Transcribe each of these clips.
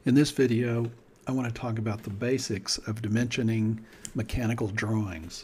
In this video, I want to talk about the basics of dimensioning mechanical drawings.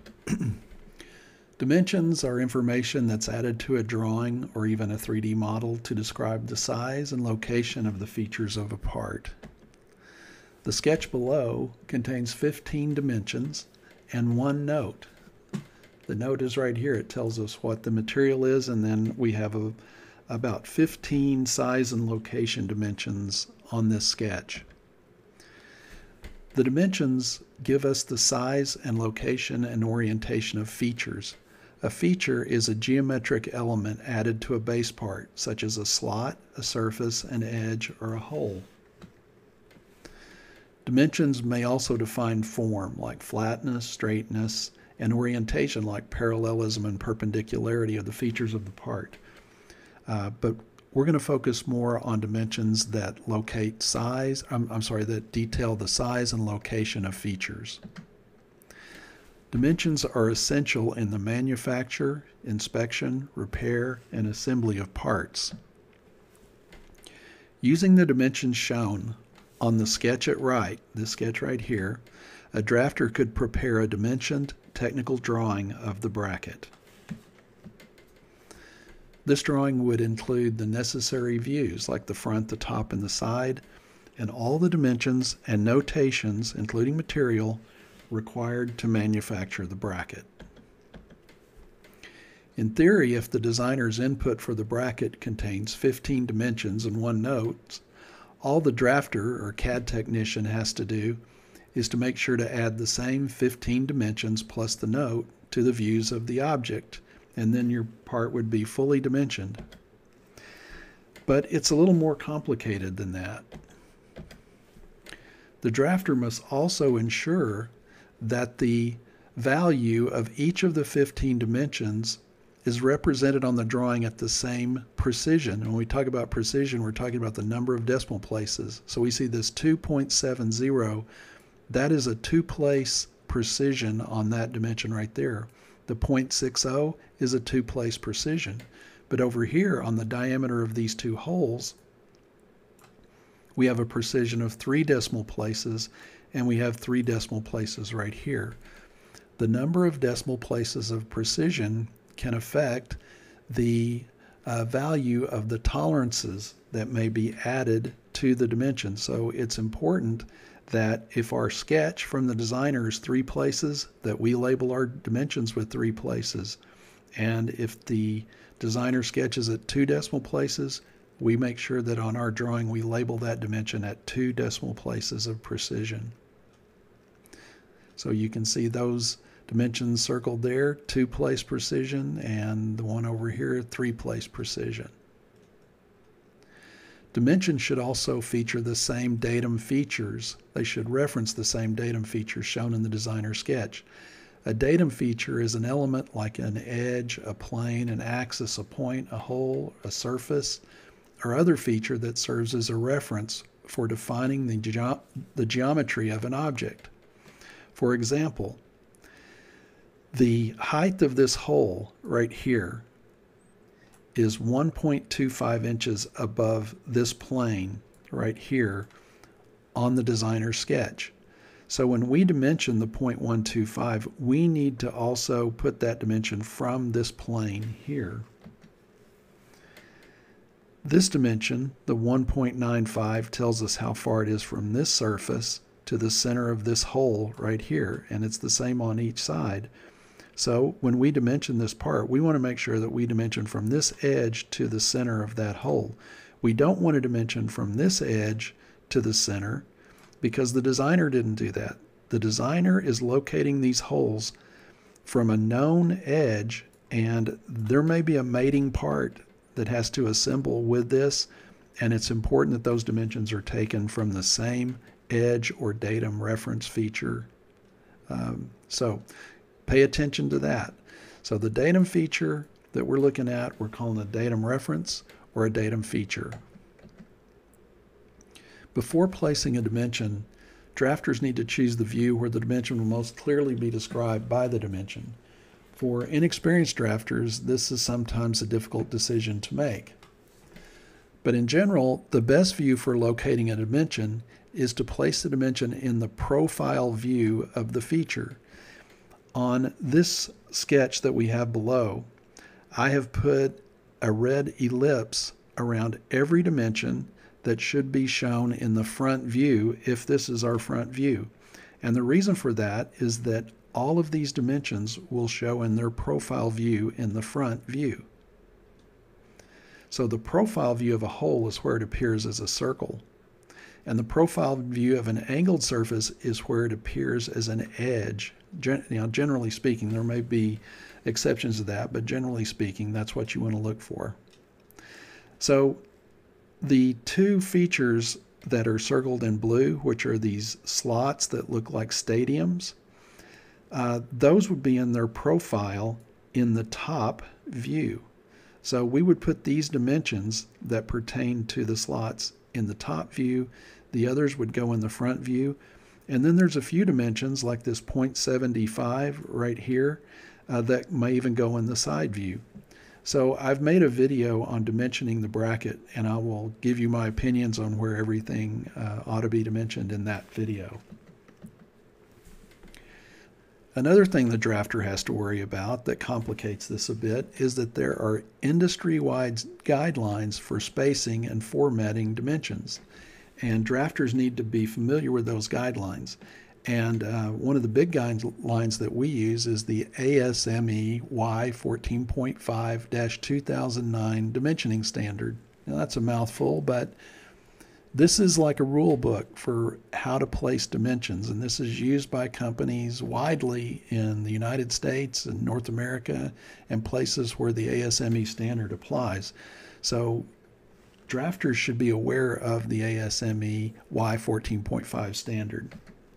Dimensions are information that's added to a drawing or even a 3D model to describe the size and location of the features of a part. The sketch below contains 15 dimensions and one note. The note is right here. It tells us what the material is, and then we have about 15 size and location dimensions on this sketch. The dimensions give us the size and location and orientation of features. A feature is a geometric element added to a base part, such as a slot, a surface, an edge, or a hole. Dimensions may also define form, like flatness, straightness, and orientation, like parallelism and perpendicularity of the features of the part. But we're going to focus more on dimensions that locate size, that detail the size and location of features. Dimensions are essential in the manufacture, inspection, repair, and assembly of parts. Using the dimensions shown on the sketch at right, this sketch right here, a drafter could prepare a dimensioned technical drawing of the bracket. This drawing would include the necessary views like the front, the top, and the side, and all the dimensions and notations, including material, required to manufacture the bracket. In theory, if the designer's input for the bracket contains 15 dimensions and one note, all the drafter or CAD technician has to do is to make sure to add the same 15 dimensions plus the note to the views of the object, and then your part would be fully dimensioned. But it's a little more complicated than that. The drafter must also ensure that the value of each of the 15 dimensions is represented on the drawing at the same precision. And when we talk about precision, we're talking about the number of decimal places. So we see this 2.70. That is a two-place precision on that dimension right there. The 0.60 is a two-place precision. But over here on the diameter of these two holes, we have a precision of 3 decimal places, and we have 3 decimal places right here. The number of decimal places of precision can affect the value of the tolerances that may be added to the dimension. So it's important that if our sketch from the designer is 3 places, that we label our dimensions with 3 places. And if the designer sketches at 2 decimal places, we make sure that on our drawing we label that dimension at 2 decimal places of precision. So you can see those dimensions circled there, 2-place precision, and the one over here, 3-place precision. Dimensions should also feature the same datum features. They should reference the same datum features shown in the designer sketch. A datum feature is an element like an edge, a plane, an axis, a point, a hole, a surface, or other feature that serves as a reference for defining the geometry of an object. For example, the height of this hole right here is 1.25 inches above this plane right here on the designer sketch. So when we dimension the 0.125, we need to also put that dimension from this plane here. This dimension, the 1.95, tells us how far it is from this surface to the center of this hole right here, and it's the same on each side. So when we dimension this part, we want to make sure that we dimension from this edge to the center of that hole. We don't want to dimension from this edge to the center because the designer didn't do that. The designer is locating these holes from a known edge, and there may be a mating part that has to assemble with this, and it's important that those dimensions are taken from the same edge or datum reference feature. So pay attention to that. So the datum feature that we're looking at, we're calling a datum reference or a datum feature. Before placing a dimension, drafters need to choose the view where the dimension will most clearly be described by the dimension. For inexperienced drafters, this is sometimes a difficult decision to make. But in general, the best view for locating a dimension is to place the dimension in the profile view of the feature. On this sketch that we have below, I have put a red ellipse around every dimension that should be shown in the front view if this is our front view. And the reason for that is that all of these dimensions will show in their profile view in the front view. So the profile view of a hole is where it appears as a circle. And the profile view of an angled surface is where it appears as an edge. Generally speaking, there may be exceptions to that, but generally speaking, that's what you want to look for. So the two features that are circled in blue, which are these slots that look like stadiums, those would be in their profile in the top view. So we would put these dimensions that pertain to the slots in the top view. The others would go in the front view. And then there's a few dimensions like this 0.75 right here that may even go in the side view. So I've made a video on dimensioning the bracket, and I will give you my opinions on where everything ought to be dimensioned in that video. Another thing the drafter has to worry about that complicates this a bit is that there are industry-wide guidelines for spacing and formatting dimensions. And drafters need to be familiar with those guidelines. And one of the big guidelines that we use is the ASME Y14.5-2009 dimensioning standard. Now that's a mouthful, but this is like a rule book for how to place dimensions, and this is used by companies widely in the United States and North America and places where the ASME standard applies. So drafters should be aware of the ASME Y14.5 standard.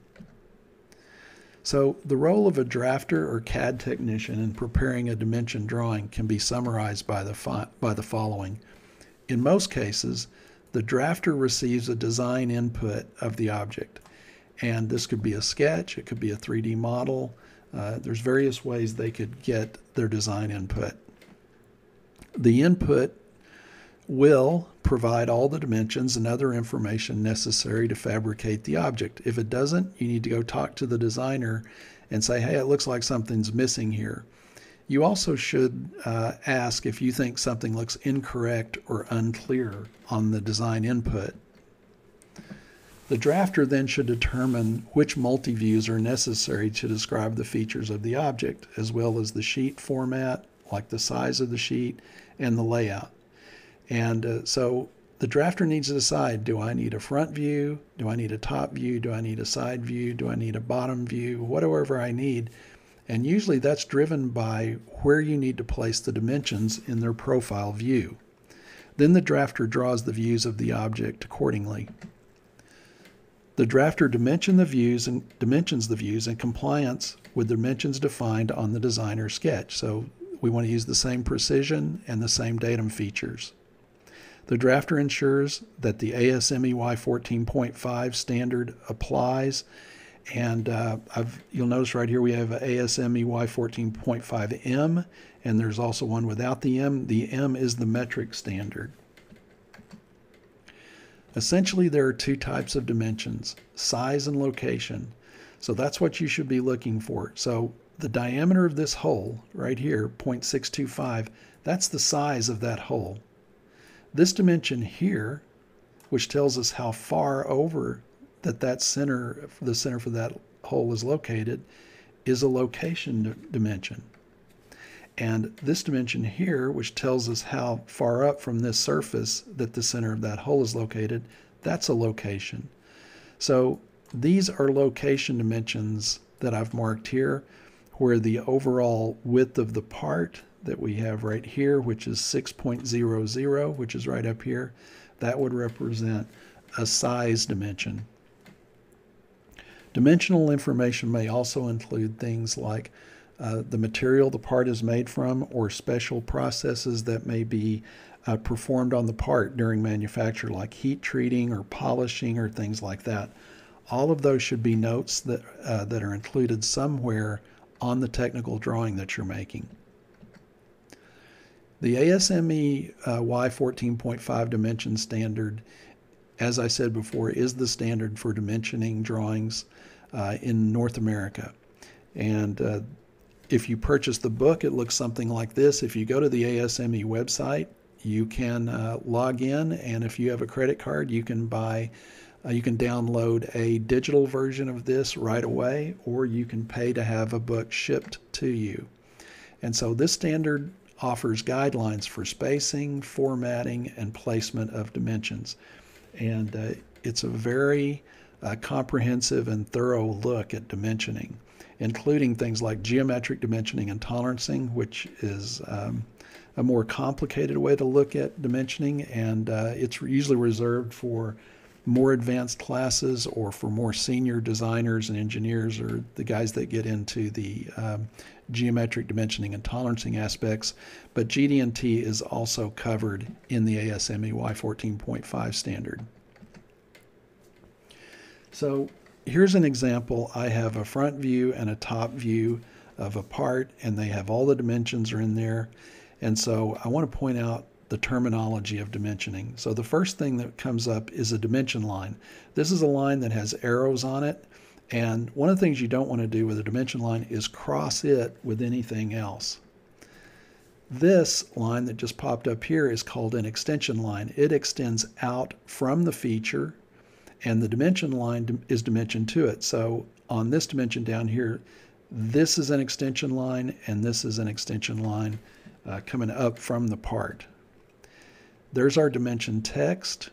So the role of a drafter or CAD technician in preparing a dimension drawing can be summarized by the following. In most cases, the drafter receives a design input of the object. And this could be a sketch, it could be a 3D model. There's various ways they could get their design input. The input will provide all the dimensions and other information necessary to fabricate the object. If it doesn't, you need to go talk to the designer and say, hey, it looks like something's missing here. You also should ask if you think something looks incorrect or unclear on the design input. The drafter then should determine which multi-views are necessary to describe the features of the object, as well as the sheet format, like the size of the sheet, and the layout. And so the drafter needs to decide, do I need a front view? Do I need a top view? Do I need a side view? Do I need a bottom view? Whatever I need. And usually that's driven by where you need to place the dimensions in their profile view. Then the drafter draws the views of the object accordingly. The drafter dimensions the views in compliance with dimensions defined on the designer sketch. So we want to use the same precision and the same datum features. The drafter ensures that the ASME Y14.5 standard applies. And you'll notice right here we have ASME Y14.5M, and there's also one without the M. The M is the metric standard. Essentially, there are two types of dimensions, size and location. So that's what you should be looking for. So the diameter of this hole right here, 0.625, that's the size of that hole. This dimension here, which tells us how far over the center for that hole is located, is a location dimension. And this dimension here, which tells us how far up from this surface that the center of that hole is located, that's a location. So these are location dimensions that I've marked here, where the overall width of the part that we have right here, which is 6.00, which is right up here, that would represent a size dimension. Dimensional information may also include things like the material the part is made from, or special processes that may be performed on the part during manufacture, like heat treating or polishing or things like that. All of those should be notes that are included somewhere on the technical drawing that you're making. The ASME Y14.5 dimension standard, as I said before, is the standard for dimensioning drawings in North America. And if you purchase the book, it looks something like this. If you go to the ASME website, you can log in, and if you have a credit card, you can download a digital version of this right away, or you can pay to have a book shipped to you. And so this standard offers guidelines for spacing, formatting, and placement of dimensions. And it's a very comprehensive and thorough look at dimensioning, including things like geometric dimensioning and tolerancing, which is a more complicated way to look at dimensioning, and it's usually reserved for more advanced classes or for more senior designers and engineers, or the guys that get into the geometric dimensioning and tolerancing aspects. But GD&T is also covered in the ASME Y14.5 standard. So here's an example. I have a front view and a top view of a part, and they have all the dimensions are in there. And so I want to point out the terminology of dimensioning. So the first thing that comes up is a dimension line. This is a line that has arrows on it, and one of the things you don't want to do with a dimension line is cross it with anything else. This line that just popped up here is called an extension line. It extends out from the feature, and the dimension line is dimension to it. So on this dimension down here, this is an extension line, and this is an extension line coming up from the part. There's our dimension text.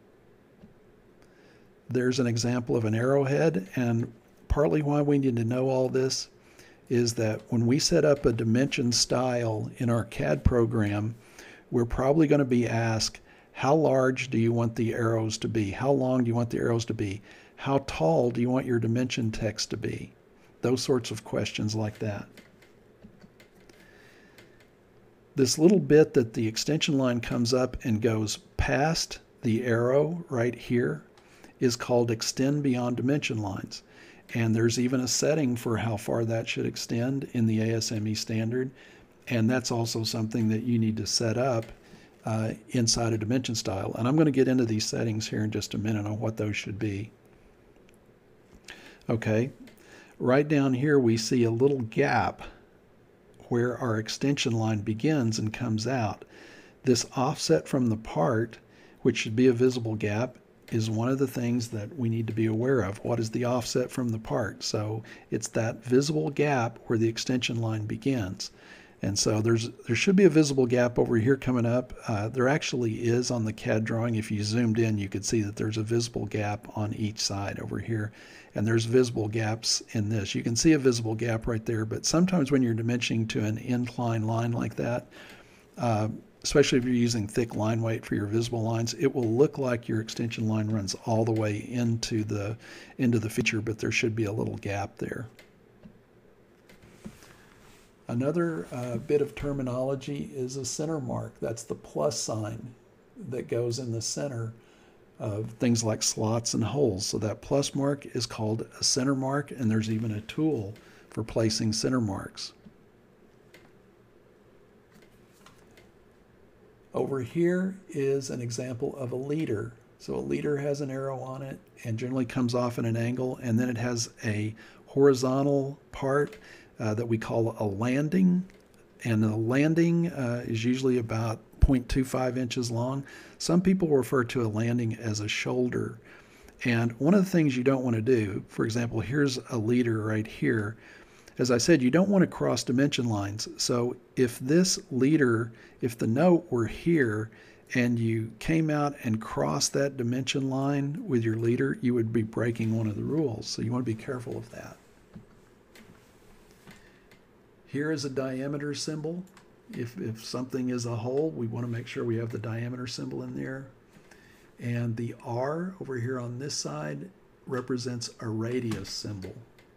There's an example of an arrowhead, and partly why we need to know all this is that when we set up a dimension style in our CAD program, we're probably going to be asked, how large do you want the arrows to be? How long do you want the arrows to be? How tall do you want your dimension text to be? Those sorts of questions like that. This little bit that the extension line comes up and goes past the arrow right here is called extend beyond dimension lines. And there's even a setting for how far that should extend in the ASME standard. And that's also something that you need to set up inside a dimension style. And I'm going to get into these settings here in just a minute on what those should be. Okay, right down here we see a little gap where our extension line begins and comes out. This offset from the part, which should be a visible gap, is one of the things that we need to be aware of. What is the offset from the part? So it's that visible gap where the extension line begins. And so there should be a visible gap over here coming up. There actually is on the CAD drawing. If you zoomed in, you could see that there's a visible gap on each side over here. And there's visible gaps in this. You can see a visible gap right there, but sometimes when you're dimensioning to an inclined line like that, especially if you're using thick line weight for your visible lines, it will look like your extension line runs all the way into the feature, but there should be a little gap there. Another bit of terminology is a center mark. That's the plus sign that goes in the center of things like slots and holes. So that plus mark is called a center mark, and there's even a tool for placing center marks. Over here is an example of a leader. So a leader has an arrow on it and generally comes off at an angle, and then it has a horizontal part that we call a landing, and the landing is usually about 0.25 inches long. Some people refer to a landing as a shoulder. And one of the things you don't want to do, for example, here's a leader right here. As I said, you don't want to cross dimension lines. So if this leader, if the note were here and you came out and crossed that dimension line with your leader, you would be breaking one of the rules. So you want to be careful of that. Here is a diameter symbol. If something is a hole, we want to make sure we have the diameter symbol in there. And the R over here on this side represents a radius symbol.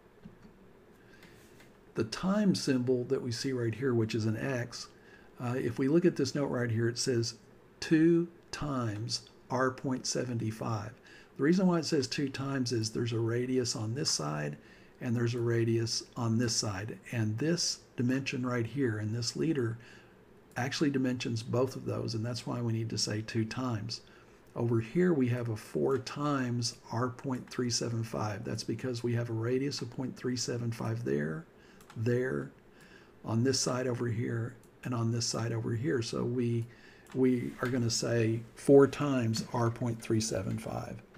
The time symbol that we see right here, which is an X, if we look at this note right here, it says 2 times R.75. The reason why it says 2 times is there's a radius on this side and there's a radius on this side. And this dimension right here in this leader actually dimensions both of those, and that's why we need to say 2 times. Over here we have a 4 times r.375. That's because we have a radius of 0.375 there, there, on this side over here, and on this side over here. So we are going to say 4 times r.375.